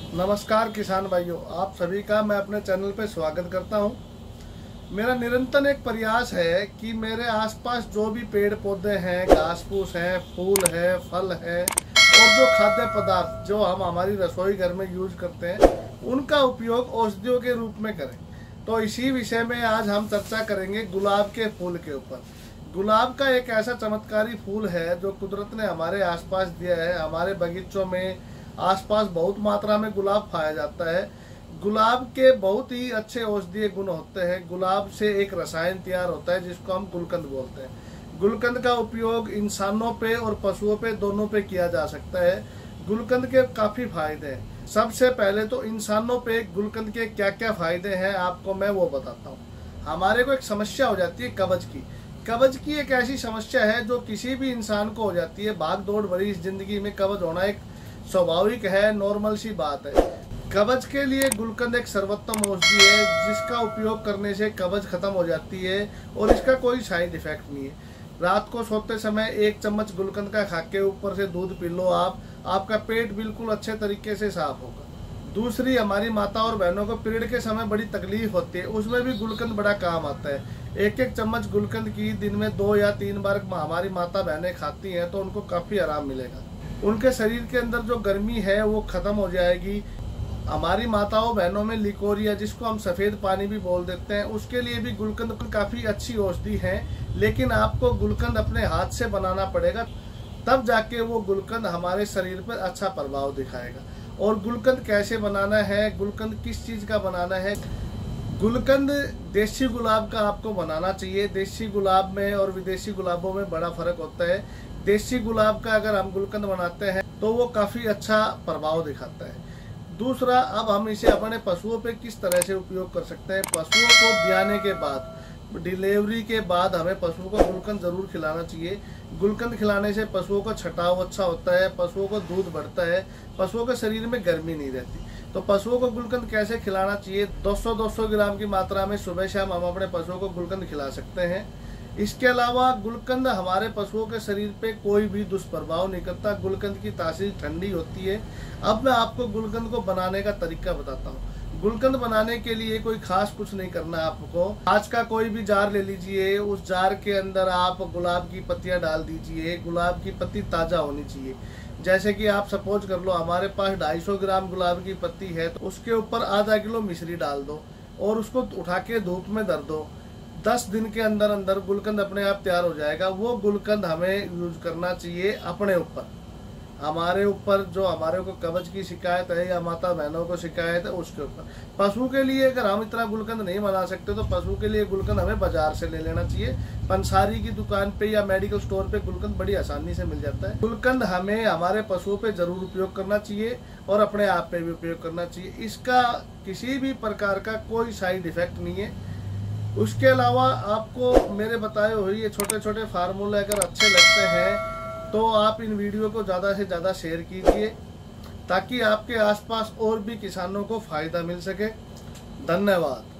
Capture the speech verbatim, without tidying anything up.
नमस्कार किसान भाइयों, आप सभी का मैं अपने चैनल पे स्वागत करता हूं। मेरा निरंतर एक प्रयास है कि मेरे आसपास जो भी पेड़ पौधे हैं, घास फूस हैं, फूल है, फल है और जो खाद्य पदार्थ जो हम हमारी रसोई घर में यूज करते हैं, उनका उपयोग औषधियों के रूप में करें। तो इसी विषय में आज हम चर्चा करेंगे गुलाब के फूल के ऊपर। गुलाब का एक ऐसा चमत्कारी फूल है जो कुदरत ने हमारे आसपास दिया है। हमारे बगीचों में आसपास बहुत मात्रा में गुलाब पाया जाता है। गुलाब के बहुत ही अच्छे औषधीय गुण होते हैं। गुलाब से एक रसायन तैयार होता है जिसको हम गुलकंद बोलते हैं। गुलकंद का उपयोग इंसानों पे और पशुओं पे दोनों पे किया जा सकता है। गुलकंद के काफी फायदे हैं। सबसे पहले तो इंसानों पे गुलकंद के क्या क्या फायदे हैं आपको मैं वो बताता हूँ। हमारे को एक समस्या हो जाती है कब्ज की। कब्ज की एक ऐसी समस्या है जो किसी भी इंसान को हो जाती है। भाग दौड़ भरी इस जिंदगी में कब्ज होना एक स्वाभाविक है, नॉर्मल सी बात है। कब्ज के लिए गुलकंद एक सर्वोत्तम औषधि है जिसका उपयोग करने से कब्ज खत्म हो जाती है और इसका कोई साइड इफेक्ट नहीं है। रात को सोते समय एक चम्मच गुलकंद का खा के ऊपर से दूध पी लो आप, आपका पेट बिल्कुल अच्छे तरीके से साफ होगा। दूसरी, हमारी माता और बहनों को पीरियड के समय बड़ी तकलीफ होती है, उसमें भी गुलकंद बड़ा काम आता है। एक एक चम्मच गुलकंद की दिन में दो या तीन बार हमारी माता बहनें खाती हैं तो उनको काफी आराम मिलेगा। उनके शरीर के अंदर जो गर्मी है वो खत्म हो जाएगी। हमारी माताओं बहनों में लिकोरिया, जिसको हम सफेद पानी भी बोल देते हैं, उसके लिए भी गुलकंद काफी अच्छी औषधि है। लेकिन आपको गुलकंद अपने हाथ से बनाना पड़ेगा, तब जाके वो गुलकंद हमारे शरीर पर अच्छा प्रभाव दिखाएगा। और गुलकंद कैसे बनाना है, गुलकंद किस चीज का बनाना है। गुलकंद देसी गुलाब का आपको बनाना चाहिए। देसी गुलाब में और विदेशी गुलाबों में बड़ा फर्क होता है। देसी गुलाब का अगर हम गुलकंद बनाते हैं तो वो काफी अच्छा प्रभाव दिखाता है। दूसरा, अब हम इसे अपने पशुओं पे किस तरह से उपयोग कर सकते हैं। पशुओं को ब्याने के बाद, डिलीवरी के बाद हमें पशुओं को गुलकंद जरूर खिलाना चाहिए। गुलकंद खिलाने से पशुओं का छटाव अच्छा होता है, पशुओं को दूध बढ़ता है, पशुओं के शरीर में गर्मी नहीं रहती। तो पशुओं को गुलकंद कैसे खिलाना चाहिए, दो सौ दो सौ ग्राम की मात्रा में सुबह शाम हम अपने पशुओं को गुलकंद खिला सकते हैं। इसके अलावा गुलकंद हमारे पशुओं के शरीर पे कोई भी दुष्प्रभाव नहीं करता। गुलकंद की तासीर ठंडी होती है। अब मैं आपको गुलकंद को बनाने का तरीका बताता हूँ। गुलकंद बनाने के लिए कोई खास कुछ नहीं करना आपको। आज का कोई भी जार ले लीजिए, उस जार के अंदर आप गुलाब की पत्तियां डाल दीजिए। गुलाब की पत्ती ताजा होनी चाहिए। जैसे कि आप सपोज कर लो हमारे पास ढाई सौ ग्राम गुलाब की पत्ती है, तो उसके ऊपर आधा किलो मिश्री डाल दो और उसको उठा के धूप में धर दो। दस दिन के अंदर अंदर गुलकंद अपने आप तैयार हो जाएगा। वो गुलकंद हमें यूज करना चाहिए अपने ऊपर। हमारे ऊपर जो हमारे को कब्ज की शिकायत है या माता बहनों को शिकायत है उसके ऊपर। पशु के लिए अगर हम इतना गुलकंद नहीं बना सकते तो पशु के लिए गुलकंद हमें बाजार से ले लेना चाहिए। पंसारी की दुकान पे या मेडिकल स्टोर पे गुलकंद बड़ी आसानी से मिल जाता है। गुलकंद हमें हमारे पशुओं पे जरूर उपयोग करना चाहिए और अपने आप पे भी उपयोग करना चाहिए। इसका किसी भी प्रकार का कोई साइड इफेक्ट नहीं है। उसके अलावा आपको मेरे बताए हुए ये छोटे छोटे फार्मूले अगर अच्छे लगते हैं तो आप इन वीडियो को ज़्यादा से ज़्यादा शेयर कीजिए ताकि आपके आसपास और भी किसानों को फायदा मिल सके। धन्यवाद।